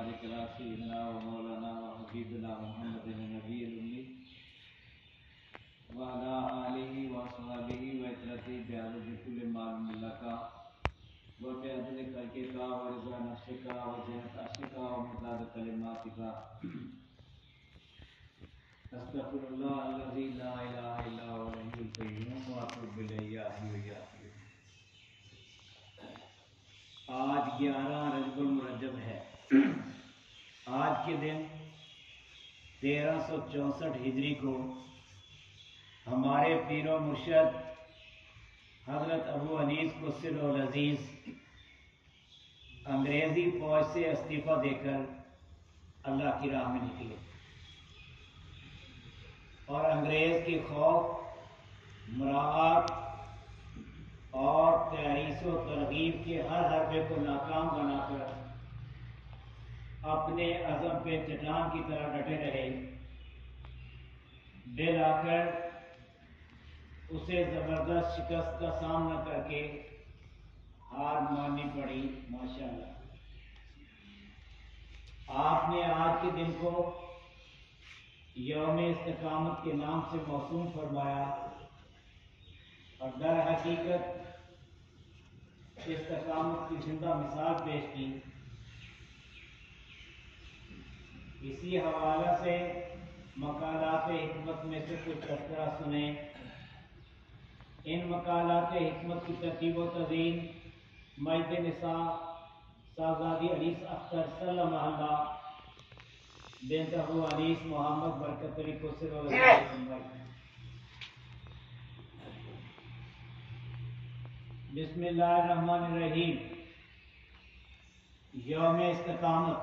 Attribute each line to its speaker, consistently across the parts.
Speaker 1: وبارك على سيدنا ومولانا وحبيبنا محمد النبي الأمي وعلى آله وصحبه وإترته بعدد كل ما ملك وبعدد خلقك ورضا نفسك وزنة عرشك ومداد كلماتك استغفر الله الذي لا إله إلا هو الحي القيوم وأتوب إليه يا حي يا قيوم۔ آج 11 رجب المرجب ہے۔ آج کے دن 1364 ہجری کو ہمارے پیر و مرشد حضرت ابو انیس قصر العزیز انگریزی فوج سے استعفیٰ دے کر اللہ کی راہ میں نکلے اور انگریز کے خوف، مراعات اور تحریص و ترغیب کے ہر حربے کو ناکام بنا کر اپنے عزم پہ چٹان کی طرح ڈٹے رہے۔ بالآخر اسے زبردست شکست کا سامنا کر کے ہار ماننی پڑی۔ ماشاءاللہ آپ نے آج کے دن کو یوم استقامت کے نام سے موسوم فرمایا اور در حقیقت استقامت کی زندہ مثال پیش کی۔ اسی حوالہ سے مقالات حکمت میں سے کچھ تذکرہ سنیں۔ ان مقالات حکمت کی ترتیب و تدوین مجد نساء صاحبزادی انیس اختر صلی محلہ بنت ابو انیس محمد برکت علی قصر بسم اللہ الرحمن الرحیم۔ یوم استقامت۔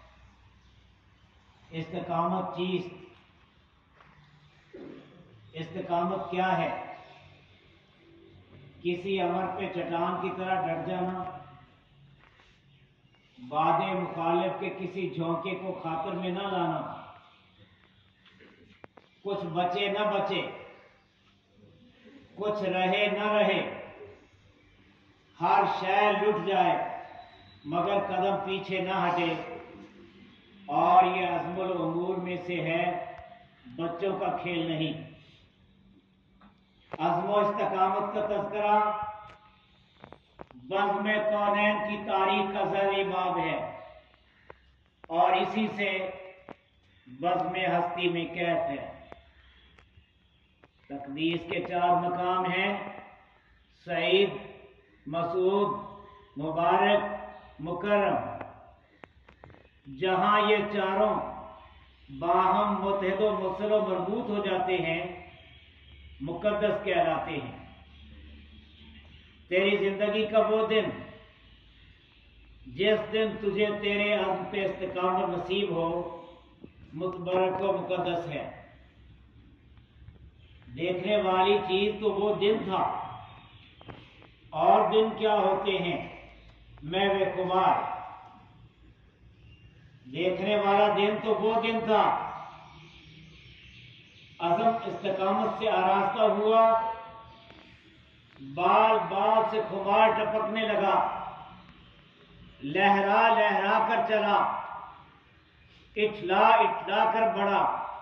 Speaker 1: استقامت چیز، استقامت کیا ہے؟ کسی امر پہ چٹان کی طرح ڈٹ جانا، باد مخالف کے کسی جھونکے کو خاطر میں نہ لانا، کچھ بچے نہ بچے، کچھ رہے نہ رہے، ہر شے لٹ جائے مگر قدم پیچھے نہ ہٹے۔ اور یہ عزم الامور میں سے ہے، بچوں کا کھیل نہیں۔ عزم و استقامت کا تذکرہ بزم کونین کی تاریخ کا ذرعی باب ہے اور اسی سے بزم ہستی میں کیف ہے۔ تقدیس کے 4 مقام ہیں: سعید، مسعود، مبارک، مکرم۔ جہاں یہ چاروں باہم متحد و متصل و مربوط ہو جاتے ہیں، مقدس کہلاتے ہیں۔ تیری زندگی کا وہ دن جس دن تجھے تیرے عزم پہ استقامت نصیب ہو، متبرک و مقدس ہے۔ دیکھنے والی چیز تو وہ دن تھا، اور دن کیا ہوتے ہیں؟ محو خمار۔ دیکھنے والا دن تو وہ دن تھا، عزم استقامت سے آراستہ ہوا، بال بال سے خمار ٹپکنے لگا، لہرا لہرا کر چلا، اٹھلا اٹھلا کر بڑھا،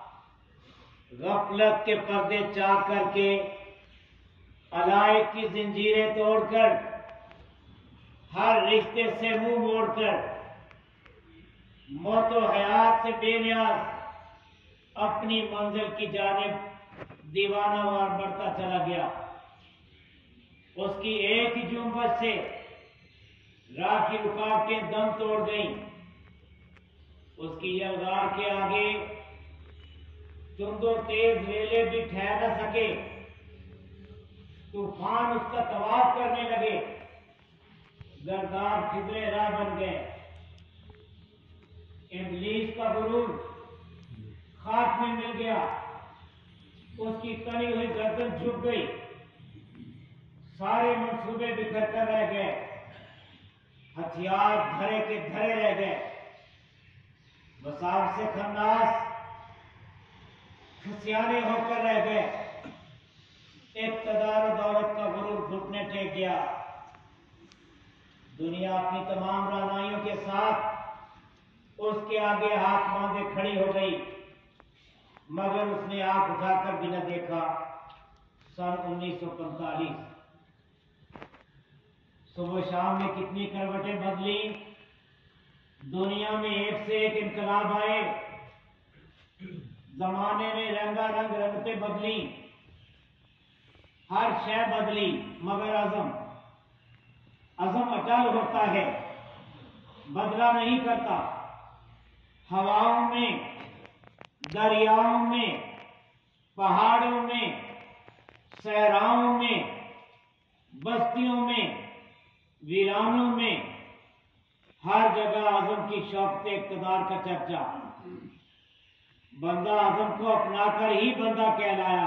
Speaker 1: غفلت کے پردے چاک کر کے، علائق کی زنجیریں توڑ کر، ہر رشتے سے منہ موڑ کر، موت و حیات سے بے نیاز اپنی منزل کی جانب دیوانہ وار بڑھتا چلا گیا۔ اس کی ایک ہی جنبش سے راہ کی رکاوٹیں دم توڑ گئیں۔ اس کی یلغار کے آگے تند و تیز ریلے بھی ٹھہر نہ سکے، طوفان اس کا طواف کرنے لگے، گرداب کھدرے راہ بن گئے۔ ابلیس کا غرور خاک میں مل گیا، اس کی تنی ہوئی گردن جھک گئی، سارے منصوبے بکھر کر رہ گئے، ہتھیار دھرے کے دھرے رہ گئے۔ بساط سے خناس کھسیانے ہو کر رہ گئے۔ اقتدار و دولت کا غرور گھٹنے ٹیک گیا۔ دنیا اپنی تمام رعنائیوں کے ساتھ اس کے آگے ہاتھ باندھے کھڑی ہو گئی، مگر اس نے آنکھ اٹھا کر بھی نہ دیکھا۔ سن 1945 صبح شام میں کتنی کروٹیں بدلی، دنیا میں ایک سے ایک انقلاب آئے، زمانے نے رنگا رنگ رنگتیں بدلی، ہر شے بدلی، مگر عزم اٹل ہوتا ہے، بدلا نہیں کرتا۔ ہواؤں میں، دریاؤں میں، پہاڑوں میں، صحراؤں میں، بستیوں میں، ویرانوں میں، ہر جگہ عزم کی شوکت اقتدار کا چرچا۔ بندہ عزم کو اپنا کر ہی بندہ کہلایا۔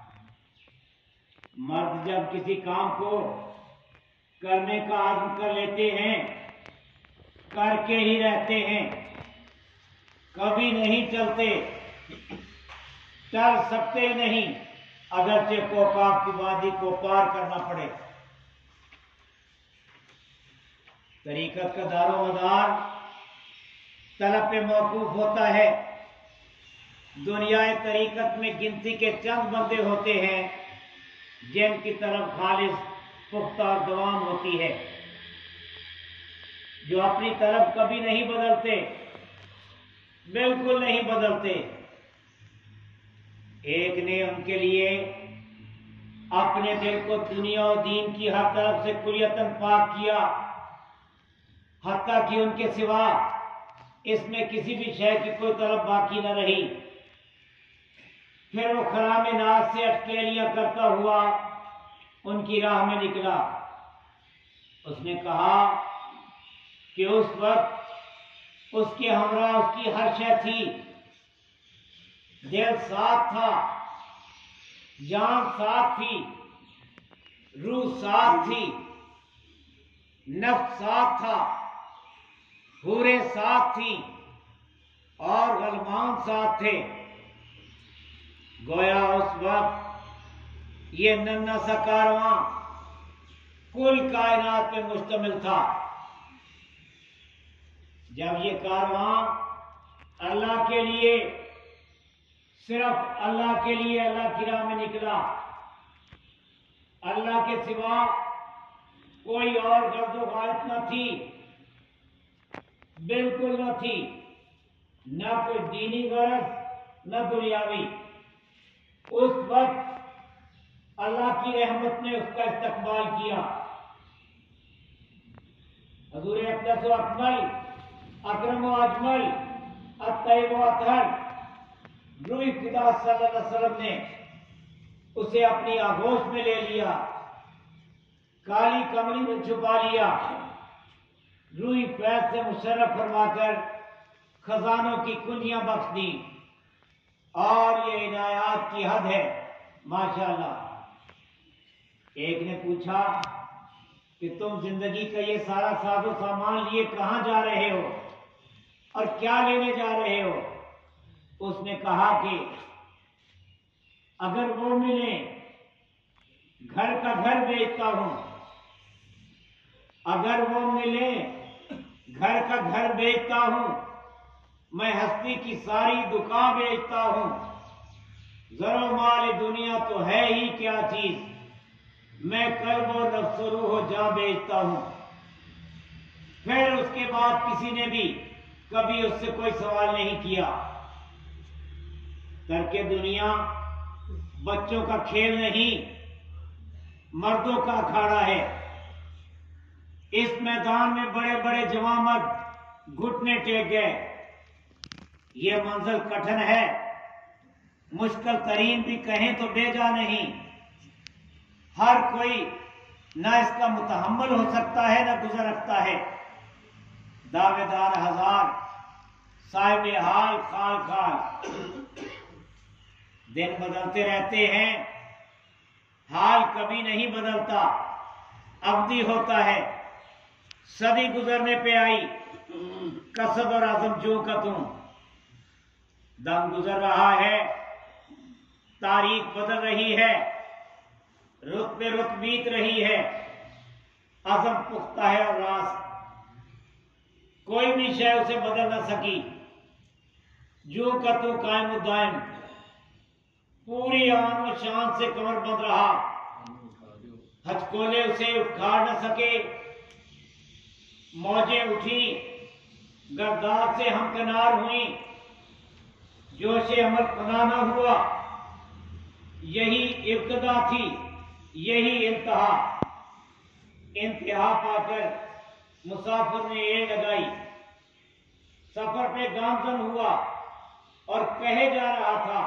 Speaker 1: مرد جب کسی کام کو کرنے کا عزم کر لیتے ہیں، کر کے ہی رہتے ہیں، کبھی نہیں چلتے، چل سکتے ہی نہیں، اگرچہ کوکاب کی وادی کو پار کرنا پڑے۔ طریقت کا دار و مدار طلب پہ موقوف ہوتا ہے۔ دنیائے طریقت میں گنتی کے چند بندے ہوتے ہیں جن کی طرف خالص پختہ اور دوام ہوتی ہے، جو اپنی طرف کبھی نہیں بدلتے، بالکل نہیں بدلتے۔ ایک نے ان کے لیے اپنے دل کو دنیا و دین کی ہر طرف سے کلیتاً پاک کیا، حتیٰ کہ ان کے سوا اس میں کسی بھی شے کی کوئی طلب باقی نہ رہی۔ پھر وہ خرام ناز سے اٹکیلیاں کرتا ہوا ان کی راہ میں نکلا۔ اس نے کہا کہ اس وقت اس کے ہمراہ اس کی ہر شے تھی، دل ساتھ تھا، جان ساتھ تھی، روح ساتھ تھی، نفس ساتھ تھا، حوریں ساتھ تھی اور غلمان ساتھ تھے۔ گویا اس وقت یہ ننھا سا کارواں کل کائنات پہ مشتمل تھا۔ جب یہ کارواں اللہ کے لیے، صرف اللہ کے لیے اللہ کی راہ میں نکلا، اللہ کے سوا کوئی اور غرض و غایت نہ تھی، بالکل نہ تھی، نہ کوئی دینی غرض نہ دنیاوی۔ اس وقت اللہ کی رحمت نے اس کا استقبال کیا۔ حضور اقدس و اکمل، اکرم و اجمل، الطیب و اطہر روح خدا صلی اللہ علیہ وسلم نے اسے اپنی آغوش میں لے لیا، کالی کملی میں چھپا لیا، روح فیض سے مشرف فرما کر خزانوں کی کنجیاں بخش دی، اور یہ عنایات کی حد ہے، ماشاءاللہ۔ ایک نے پوچھا کہ تم زندگی کا یہ سارا ساز و سامان لیے کہاں جا رہے ہو اور کیا لینے جا رہے ہو؟ اس نے کہا کہ اگر وہ ملے، گھر کا گھر بیچتا ہوں، اگر وہ ملے، گھر کا گھر بیچتا ہوں، میں ہستی کی ساری دکان بیچتا ہوں، زر و مال دنیا تو ہے ہی کیا چیز، میں قلب و نفس و روح و جاں بیچتا ہوں۔ پھر اس کے بعد کسی نے بھی کبھی اس سے کوئی سوال نہیں کیا۔ ترک دنیا بچوں کا کھیل نہیں، مردوں کا اکھاڑا ہے۔ اس میدان میں بڑے بڑے جوان مرد گھٹنے ٹیک گئے۔ یہ منزل کٹھن ہے، مشکل ترین بھی کہیں تو بیجا نہیں۔ ہر کوئی نہ اس کا متحمل ہو سکتا ہے، نہ گزر رکھتا ہے۔ دعوے دار ہزار، صاحب حال خال خال، دن بدلتے رہتے ہیں، حال کبھی نہیں بدلتا، ابدی ہوتا ہے۔ صدی گزرنے پہ آئی، قصد اور عزم جو کا تم، دم گزر رہا ہے، تاریخ بدل رہی ہے، رت پہ رت بیت رہی ہے، عزم پختہ ہے اور راست کوئی بھی شے اسے بدل نہ سکی، جو کا تو قائم و دائم پوری آن و شان سے کمر بند رہا، ہچکولے اسے اکھاڑ نہ سکے، موجیں اٹھی گرداب سے ہمکنار ہوئیں، جوش عمل پناہ نہ ہوا، یہی ابتدا تھی یہی انتہا، انتہا پا کر مسافر نے ایڑ لگائی، سفر پہ گامزن ہوا اور کہے جا رہا تھا،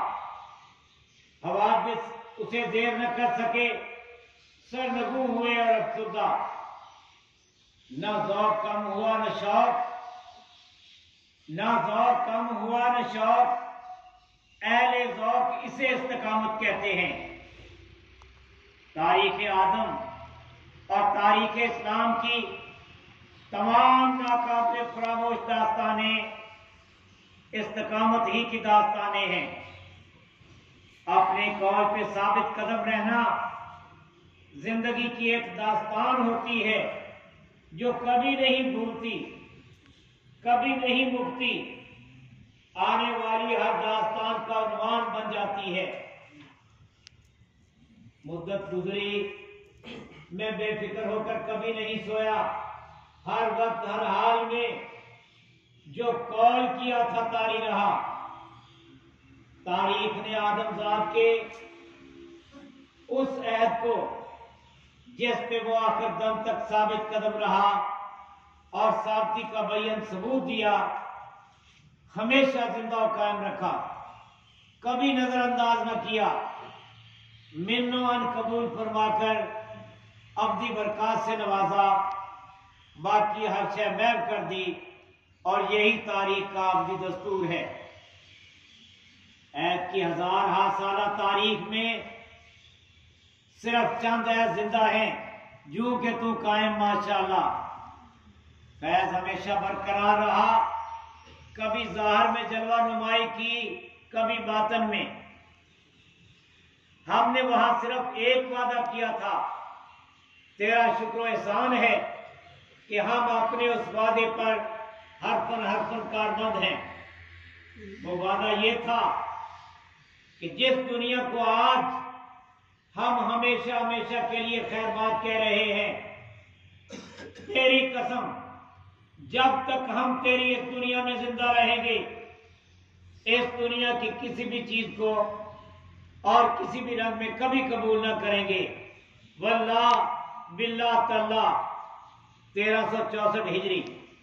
Speaker 1: حوادث اسے دیر نہ کر سکے، سرنگوں ہوئے اور افسردہ، نہ ذوق کم ہوا نہ شوق، نہ ذوق کم ہوا نہ شوق، اہل ذوق اسے استقامت کہتے ہیں۔ تاریخ آدم اور تاریخ اسلام کی تمام ناقابل فراموش داستانیں استقامت ہی کی داستانیں ہیں۔ اپنے قول پہ ثابت قدم رہنا زندگی کی ایک داستان ہوتی ہے جو کبھی نہیں بھولتی، کبھی نہیں مکتی، آنے والی ہر داستان کا عنوان بن جاتی ہے۔ مدت گزری، میں بے فکر ہو کر کبھی نہیں سویا، ہر وقت ہر حال میں جو قول کیا تھا طاری رہا۔ تاریخ نے آدم ذات کے اس عہد کو جس پہ وہ آخر دم تک ثابت قدم رہا اور ثابتی کا بیان ثبوت دیا، ہمیشہ زندہ و قائم رکھا، کبھی نظر انداز نہ کیا، من و ان قبول فرما کر ابدی برکات سے نوازا، باقی ہر شے محو کر دی، اور یہی تاریخ کا ابدی دستور ہے۔ عہد کی ہزارہا سالہ تاریخ میں صرف چند عہد زندہ ہیں، جو کہ تو قائم ماشاءاللہ، فیض ہمیشہ برقرار رہا، کبھی ظاہر میں جلوہ نمائی کی، کبھی باطن میں۔ ہم نے وہاں صرف ایک وعدہ کیا تھا، تیرا شکر و احسان ہے کہ ہم اپنے اس وعدے پر حرفاً کاربند ہیں۔ وہ وعدہ یہ تھا کہ جس دنیا کو آج ہم ہمیشہ کے لیے خیر بات کہہ رہے ہیں، تیری قسم جب تک ہم تیری اس دنیا میں زندہ رہیں گے، اس دنیا کی کسی بھی چیز کو اور کسی بھی رنگ میں کبھی قبول نہ کریں گے۔ واللہ باللہ تاللہ 1364 ہجری،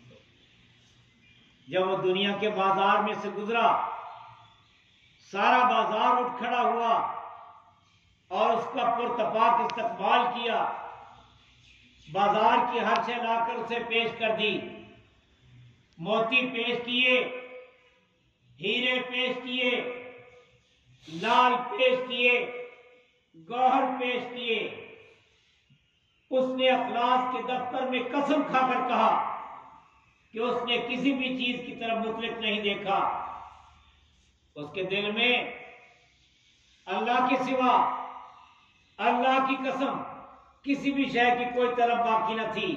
Speaker 1: جب وہ دنیا کے بازار میں سے گزرا، سارا بازار اٹھ کھڑا ہوا اور اس کا پرتپاک استقبال کیا، بازار کی ہر شے لا کر اسے پیش کر دی، موتی پیش کیے، ہیرے پیش کیے، لال پیش کیے، گوہر پیش کیے۔ اس نے اخلاص کے دفتر میں قسم کھا کر کہا کہ اس نے کسی بھی چیز کی طرف مطلق نہیں دیکھا، اس کے دل میں اللہ کے سوا، اللہ کی قسم، کسی بھی شے کی کوئی طلب باقی نہ تھی۔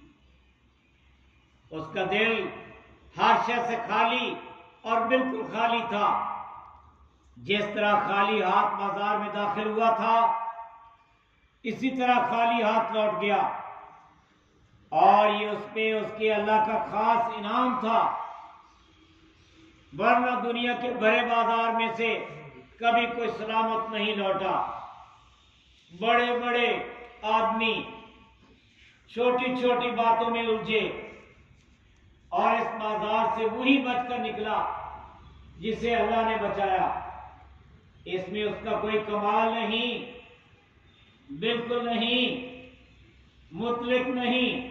Speaker 1: اس کا دل ہر شے سے خالی اور بالکل خالی تھا، جس طرح خالی ہاتھ بازار میں داخل ہوا تھا، اسی طرح خالی ہاتھ لوٹ گیا، اور یہ اس پہ اس کے اللہ کا خاص انعام تھا، ورنہ دنیا کے بڑے بازار میں سے کبھی کوئی سلامت نہیں لوٹا۔ بڑے بڑے آدمی چھوٹی چھوٹی باتوں میں الجھے، اور اس بازار سے وہی بچ کر نکلا جسے اللہ نے بچایا۔ اس میں اس کا کوئی کمال نہیں، بالکل نہیں، مطلق نہیں،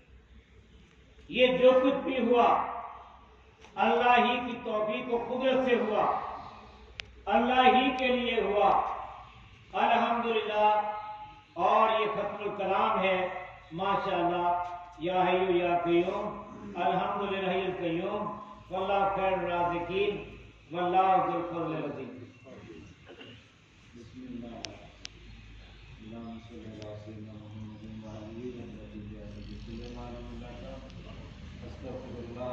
Speaker 1: یہ جو کچھ بھی ہوا اللہ ہی کی توفیق و قدرت سے ہوا، اللہ ہی کے لیے ہوا، الحمدللہ۔ اور یہ ختم الکلام ہے ماشاءاللہ۔ یا حی یا قیوم، الحمدللہ حی القیوم، واللہ خیر الرازقین، واللہ ذو الفضل العظیم۔
Speaker 2: استغفر اللہ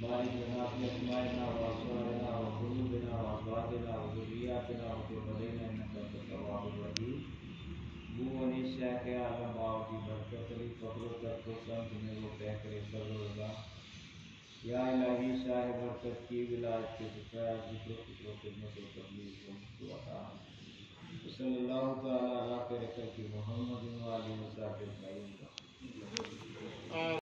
Speaker 1: بارك لنا في أسمائنا وأبصارنا وقلوبنا وأزواجنا وذرياتنا وتب علينا إنك أنت التواب الرحيم وہ نیشا کے عالم باپ دی برکت علی فخر و ترک و سمجھنے وہ کہہ کرے صبر و رضا یا الہی شاہ برکت کی ولایت کے سفید ذکر و فکر و خدمت و تبلیغ کو مجھ کو عطا صلی اللہ تعالی علیہ خیر خلق محمد و علیہ وسلم اجمعین.